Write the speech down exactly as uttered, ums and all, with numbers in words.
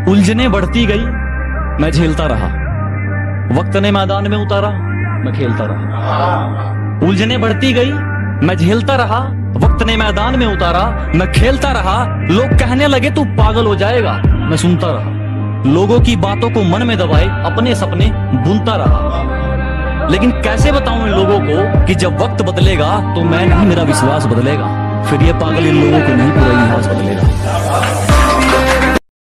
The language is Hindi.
उलझने बढ़ती गई, मैं झेलता रहा। वक्त ने मैदान में उतारा, मैं खेलता रहा। उलझने बढ़ती गई, मैं झेलता रहा। वक्त ने मैदान में उतारा, मैं खेलता रहा। लोग कहने लगे तू पागल हो जाएगा, मैं सुनता रहा। लोगों की बातों को मन में दबाए अपने सपने बुनता रहा। लेकिन कैसे बताऊं इन लोगों को कि जब वक्त बदलेगा तो मैं नहीं, मेरा विश्वास बदलेगा। फिर ये पागल इन लोगों को नहीं, पूरा इतिहास बदलेगा।